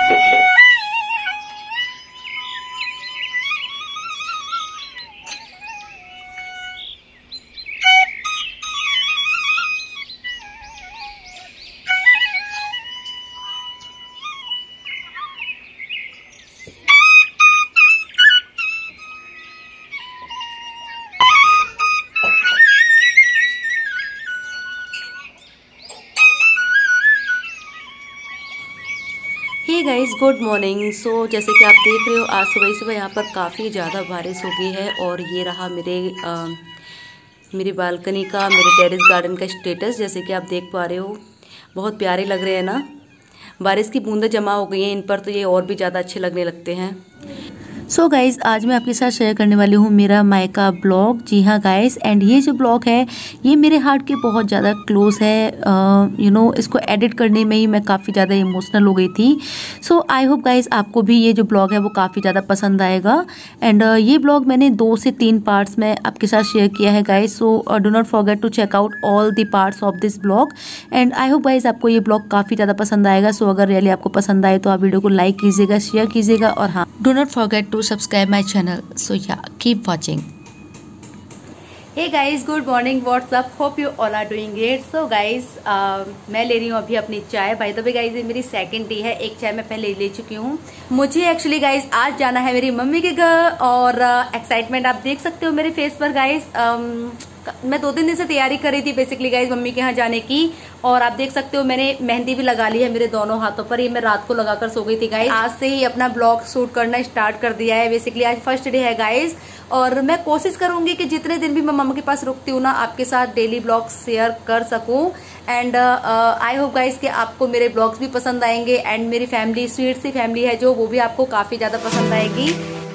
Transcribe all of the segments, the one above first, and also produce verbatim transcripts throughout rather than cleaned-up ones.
हे guys, good morning. So जैसे कि आप देख रहे हो, आज सुबह सुबह यहाँ पर काफ़ी ज़्यादा बारिश हो गई है और ये रहा मेरे आ, मेरी बालकनी का, मेरे टेरेस गार्डन का स्टेटस। जैसे कि आप देख पा रहे हो, बहुत प्यारे लग रहे हैं ना। बारिश की बूंदें जमा हो गई हैं इन पर, तो ये और भी ज़्यादा अच्छे लगने लगते हैं। सो so गाइज़, आज मैं आपके साथ शेयर करने वाली हूँ मेरा मायका ब्लॉग। जी हाँ गाइज़, एंड ये जो ब्लॉग है ये मेरे हार्ट के बहुत ज़्यादा क्लोज है। यू नो इसको एडिट करने में ही मैं काफ़ी ज़्यादा इमोशनल हो गई थी। सो आई होप गाइज़ आपको भी ये जो ब्लॉग है वो काफ़ी ज़्यादा पसंद आएगा। एंड uh, ये ब्लॉग मैंने दो से तीन पार्ट्स में आपके साथ शेयर किया है guys. So do not forget to check out all the parts of this blog. And I hope guys आपको ये ब्लॉग काफ़ी ज़्यादा पसंद आएगा। सो so, अगर रियली आपको पसंद आए तो आप वीडियो को लाइक कीजिएगा, शेयर कीजिएगा, और हाँ, do not forget to subscribe my channel. So yeah, keep watching. Hey guys, good morning. What's up? Hope you all are doing great. So guys, uh, मैं ले रही हूँ अभी अपनी चाय। बाय द वे गाइज, ये मेरी सेकंड टी है। एक चाय मैं पहले ले चुकी हूँ। मुझे एक्चुअली गाइज आज जाना है मेरी मम्मी के घर, और एक्साइटमेंट uh, आप देख सकते हो मेरे फेस पर गाइज। um, मैं दो तीन दिन से तैयारी कर रही थी बेसिकली गाइज मम्मी के यहाँ जाने की, और आप देख सकते हो मैंने मेहंदी भी लगा ली है मेरे दोनों हाथों पर। ये मैं रात को लगाकर सो गई थी गाइज। आज से ही अपना ब्लॉग शूट करना स्टार्ट कर दिया है। बेसिकली आज फर्स्ट डे है गाइज, और मैं कोशिश करूंगी कि जितने दिन भी मैं मम्मा के पास रुकती हूँ ना, आपके साथ डेली ब्लॉग शेयर कर सकूं। एंड आई होप गाइज कि आपको मेरे ब्लॉग्स भी पसंद आएंगे, एंड मेरी फैमिली, स्वीट सी फैमिली है जो, वो भी आपको काफी ज्यादा पसंद आएगी।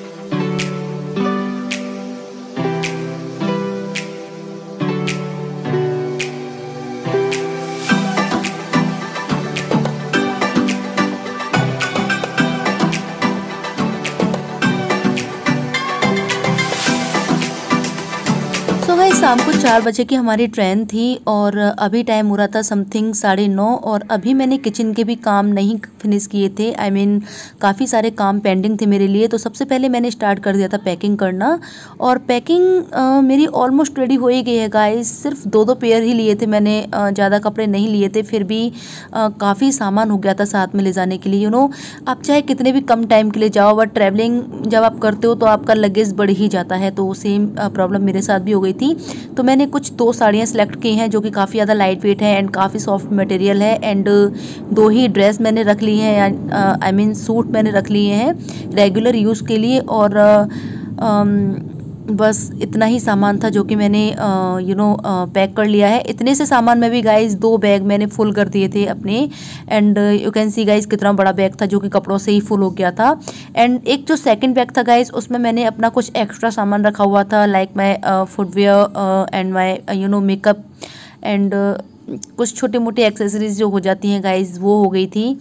तो भाई शाम को चार बजे की हमारी ट्रेन थी, और अभी टाइम हो रहा था समथिंग साढ़े नौ, और अभी मैंने किचन के भी काम नहीं फिनिश किए थे। आई I मीन mean, काफ़ी सारे काम पेंडिंग थे मेरे लिए। तो सबसे पहले मैंने स्टार्ट कर दिया था पैकिंग करना, और पैकिंग आ, मेरी ऑलमोस्ट रेडी हो ही गई है गाइस। सिर्फ दो दो पेयर ही लिए थे मैंने, ज़्यादा कपड़े नहीं लिए थे। फिर भी काफ़ी सामान हो गया था साथ में ले जाने के लिए। यू नो आप चाहे कितने भी कम टाइम के लिए जाओ, बट ट्रैवलिंग जब आप करते हो तो आपका लगेज बढ़ ही जाता है। तो सेम प्रॉब्लम मेरे साथ भी हो गई थी। तो मैंने कुछ दो साड़ियाँ सिलेक्ट की हैं जो कि काफ़ी ज़्यादा लाइट वेट है एंड काफ़ी सॉफ्ट मटेरियल है। एंड दो ही ड्रेस मैंने रख ली हैं, आई मीन सूट मैंने रख लिए हैं रेगुलर यूज़ के लिए। और uh, बस इतना ही सामान था जो कि मैंने यू नो पैक कर लिया है। इतने से सामान में भी गाइज दो बैग मैंने फुल कर दिए थे अपने। And you can see guys कितना बड़ा बैग था जो कि कपड़ों से ही फुल हो गया था। एंड एक जो सेकंड बैग था गाइज, उसमें मैंने अपना कुछ एक्स्ट्रा सामान रखा हुआ था, like my footwear and my you know makeup, and कुछ छोटे मोटे एक्सेसरीज जो हो जाती हैं गाइज, वो हो गई थी।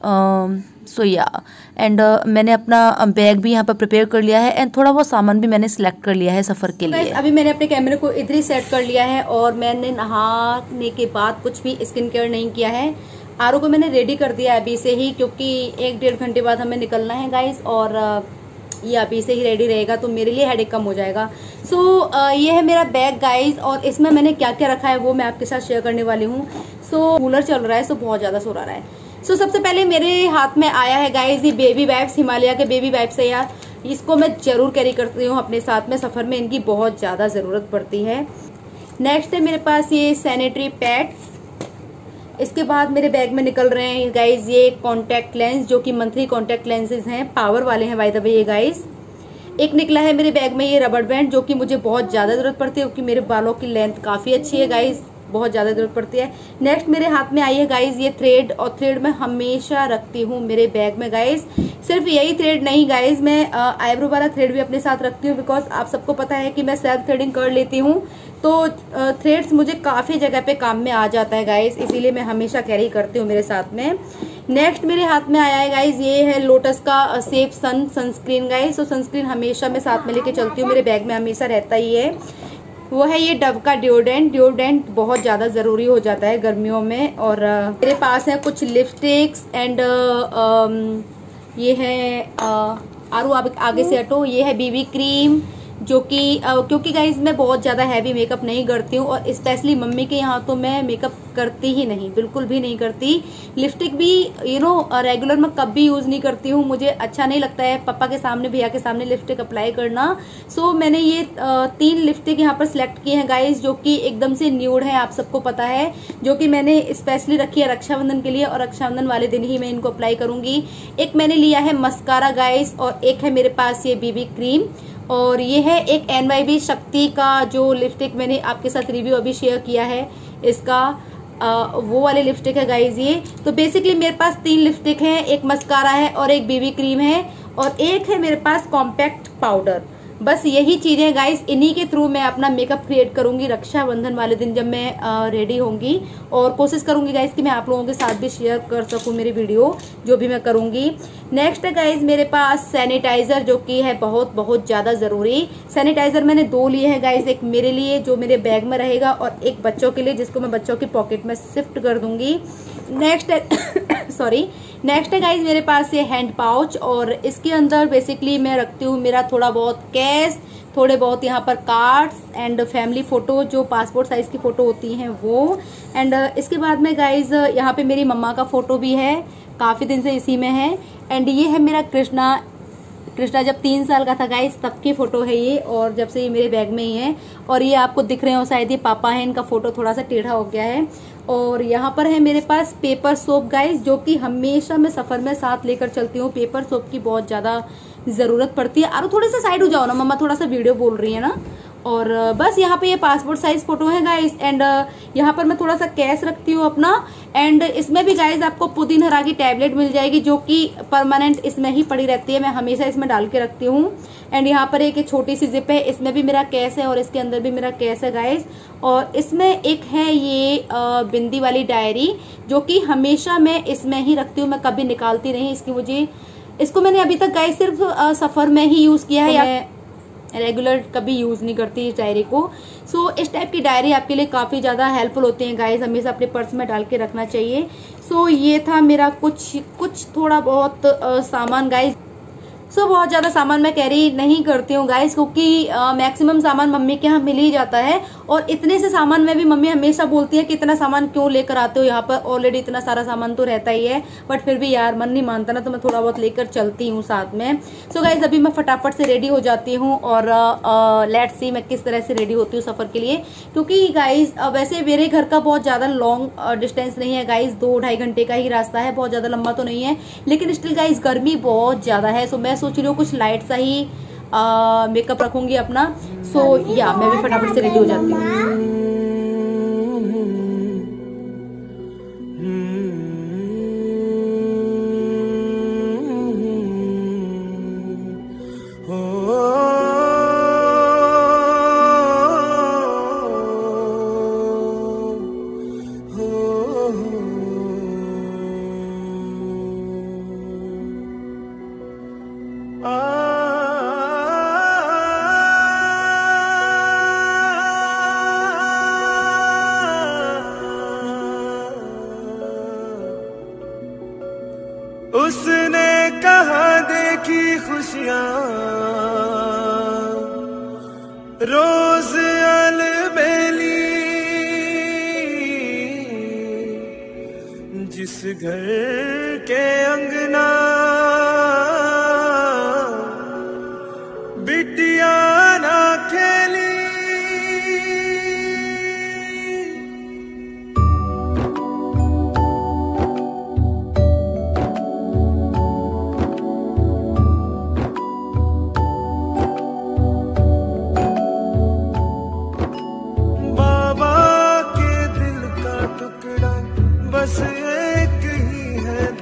सो या एंड मैंने अपना बैग भी यहाँ पर प्रिपेयर कर लिया है, एंड थोड़ा बहुत सामान भी मैंने सिलेक्ट कर लिया है सफ़र के लिए। अभी मैंने अपने कैमरे को इधर ही सेट कर लिया है, और मैंने नहाने के बाद कुछ भी स्किन केयर नहीं किया है। आरो को मैंने रेडी कर दिया अभी से ही, क्योंकि एक डेढ़ घंटे बाद हमें निकलना है गाइस, और ये अभी से ही रेडी रहेगा तो मेरे लिए हेडेक कम हो जाएगा। सो so, ये है मेरा बैग गाइस, और इसमें मैंने क्या क्या रखा है वो मैं आपके साथ शेयर करने वाली हूँ। सो so, कूलर चल रहा है, सो so बहुत ज़्यादा सो रहा है। सो so, सबसे पहले मेरे हाथ में आया है गाइस ये बेबी वाइप्स, हिमालय के बेबी वाइप्स है यार। इसको मैं जरूर कैरी करती हूँ अपने साथ में, सफ़र में इनकी बहुत ज़्यादा ज़रूरत पड़ती है। नेक्स्ट है मेरे पास ये सैनिटरी पैड्स। इसके बाद मेरे बैग में निकल रहे हैं गाइज ये कॉन्टैक्ट लेंस, जो कि मंथली कॉन्टैक्ट लेंसेज हैं, पावर वाले हैं बाय द वे ये गाइज। एक निकला है मेरे बैग में ये रबड़ बैंड, जो कि मुझे बहुत ज़्यादा ज़रूरत पड़ती है, क्योंकि मेरे बालों की लेंथ काफ़ी अच्छी है गाइज, बहुत ज़्यादा ज़रूरत पड़ती है। नेक्स्ट मेरे हाथ में आई है गाइज ये थ्रेड, और थ्रेड मैं हमेशा रखती हूँ मेरे बैग में गाइज। सिर्फ यही थ्रेड नहीं गाइज, मैं आईब्रो वाला थ्रेड भी अपने साथ रखती हूँ, बिकॉज आप सबको पता है कि मैं सेल्फ थ्रेडिंग कर लेती हूँ, तो थ्रेड्स मुझे काफ़ी जगह पे काम में आ जाता है गाइज, इसीलिए मैं हमेशा कैरी करती हूँ मेरे साथ में। नेक्स्ट मेरे हाथ में आया है गाइज ये है लोटस का सेफ सन सनस्क्रीन गाइज। तो सनस्क्रीन हमेशा मैं साथ में लेके चलती हूँ, मेरे बैग में हमेशा रहता ही है। वो है ये डव का डिओडेंट। डिओडेंट बहुत ज़्यादा ज़रूरी हो जाता है गर्मियों में। और मेरे पास है कुछ लिपस्टिक्स एंड ये है आरू आगे से हटो, ये है बीबी क्रीम, जो कि क्योंकि गाइज मैं बहुत ज़्यादा हैवी मेकअप नहीं करती हूँ और स्पेशली मम्मी के यहाँ तो मैं मेकअप करती ही नहीं, बिल्कुल भी नहीं करती। लिपस्टिक भी यू नो रेगुलर मैं कभी यूज़ नहीं करती हूँ, मुझे अच्छा नहीं लगता है पापा के सामने भैया के सामने लिपस्टिक अप्लाई करना। सो मैंने ये तीन लिपस्टिक यहाँ पर सिलेक्ट किए हैं गाइज, जो कि एकदम से न्यूड है, आप सबको पता है, जो कि मैंने स्पेशली रखी है रक्षाबंधन के लिए और रक्षाबंधन वाले दिन ही मैं इनको अप्लाई करूंगी। एक मैंने लिया है मस्कारा गाइज और एक है मेरे पास ये बीबी क्रीम और ये है एक एन वाई बी शक्ति का जो लिपस्टिक मैंने आपके साथ रिव्यू अभी शेयर किया है इसका, आ, वो वाले लिपस्टिक है गाइज ये। तो बेसिकली मेरे पास तीन लिपस्टिक हैं, एक मस्कारा है और एक बीबी क्रीम है और एक है मेरे पास कॉम्पैक्ट पाउडर। बस यही चीजें गाइस, इन्हीं के थ्रू मैं अपना मेकअप क्रिएट करूंगी रक्षाबंधन वाले दिन जब मैं रेडी होंगी और कोशिश करूंगी गाइस कि मैं आप लोगों के साथ भी शेयर कर सकूं मेरी वीडियो जो भी मैं करूंगी। नेक्स्ट है गाइस मेरे पास सैनिटाइजर, जो कि है बहुत बहुत ज्यादा जरूरी। सैनिटाइजर मैंने दो लिए हैं गाइस, एक मेरे लिए जो मेरे बैग में रहेगा और एक बच्चों के लिए जिसको मैं बच्चों की पॉकेट में शिफ्ट कर दूंगी। नेक्स्ट है सॉरी नेक्स्ट है गाइज मेरे पास ये हैंड पाउच और इसके अंदर बेसिकली मैं रखती हूँ मेरा थोड़ा बहुत कैश, थोड़े बहुत यहाँ पर कार्ड्स एंड फैमिली फोटो जो पासपोर्ट साइज की फोटो होती हैं वो। एंड इसके बाद में गाइज यहाँ पे मेरी मम्मा का फोटो भी है, काफी दिन से इसी में है। एंड ये है मेरा कृष्णा कृष्णा जब तीन साल का था गाइस तब की फोटो है ये और जब से ये मेरे बैग में ही है। और ये आपको दिख रहे हो शायद ये पापा है, इनका फोटो थोड़ा सा टेढ़ा हो गया है। और यहाँ पर है मेरे पास पेपर सोप गाइस, जो कि हमेशा मैं सफर में साथ लेकर चलती हूँ। पेपर सोप की बहुत ज्यादा जरूरत पड़ती है। और थोड़े सा साइड हो जाओ ना मम्मा, थोड़ा सा वीडियो बोल रही है ना। और बस यहाँ पे ये पासपोर्ट साइज फोटो है गाइस। एंड यहाँ पर मैं थोड़ा सा कैश रखती हूँ अपना। एंड इसमें भी गाइस आपको पुदीन हरा की टैबलेट मिल जाएगी जो कि परमानेंट इसमें ही पड़ी रहती है, मैं हमेशा इसमें डाल के रखती हूँ। एंड यहाँ पर एक छोटी सी जिप है, इसमें भी मेरा कैश है और इसके अंदर भी मेरा कैश है गाइस। और इसमें एक है ये बिंदी वाली डायरी जो कि हमेशा मैं इसमें ही रखती हूँ, मैं कभी निकालती नहीं इसकी। मुझे इसको मैंने अभी तक गाइस सिर्फ सफर में ही यूज किया है, या रेगुलर कभी यूज नहीं करती इस डायरी को। सो so, इस टाइप की डायरी आपके लिए काफी ज्यादा हेल्पफुल होती है गाइस, हमेशा अपने पर्स में डाल के रखना चाहिए। सो so, ये था मेरा कुछ कुछ थोड़ा बहुत आ, सामान गाइस। सो so, बहुत ज़्यादा सामान मैं कैरी नहीं करती हूँ गाइस, क्योंकि मैक्सिमम सामान मम्मी के यहाँ मिल ही जाता है। और इतने से सामान में भी मम्मी हमेशा बोलती है कि इतना सामान क्यों लेकर आते हो, यहाँ पर ऑलरेडी इतना सारा सामान तो रहता ही है। बट फिर भी यार मन नहीं मानता ना, तो मैं थोड़ा बहुत लेकर चलती हूँ साथ में। सो so, गाइस अभी मैं फटाफट से रेडी हो जाती हूँ और लेट्स सी मैं किस तरह से रेडी होती हूँ सफ़र के लिए। क्योंकि गाइस वैसे मेरे घर का बहुत ज़्यादा लॉन्ग डिस्टेंस नहीं है गाइस, दो ढाई घंटे का ही रास्ता है, बहुत ज़्यादा लंबा तो नहीं है। लेकिन स्टिल गाइस गर्मी बहुत ज़्यादा है। सो मैं सोच रही हूँ कुछ लाइट सा ही मेकअप रखूंगी अपना। सो so, या मैं भी फटाफट से रेडी हो जाती हूँ। उसने कहा देखी खुशियां रोज अलबेली, जिस घर के अंगना बिटिया ना खेली। बस एक ही है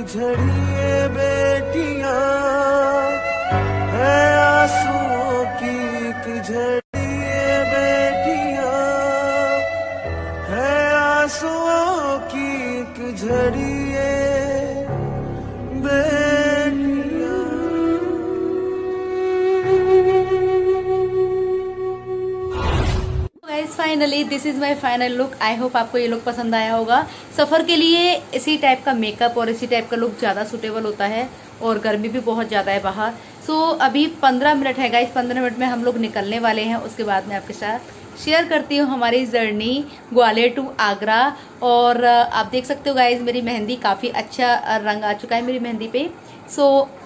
झड़ी ये बेटियां है आंसुओं की एक झड़ी ये बेटियां है आंसुओं की एक झड़ी ये बेटियां। Finally this is my final look. I hope आपको ये लुक पसंद आया होगा। सफ़र के लिए इसी टाइप का मेकअप और इसी टाइप का लुक ज़्यादा सूटेबल होता है और गर्मी भी बहुत ज़्यादा है बाहर। सो so, अभी पंद्रह मिनट है गाइस, पंद्रह मिनट में हम लोग निकलने वाले हैं। उसके बाद मैं आपके साथ शेयर करती हूँ हमारी जर्नी ग्वालियर टू आगरा। और आप देख सकते हो गाइस मेरी मेहंदी काफ़ी अच्छा रंग आ चुका है मेरी मेहंदी पे। सो so,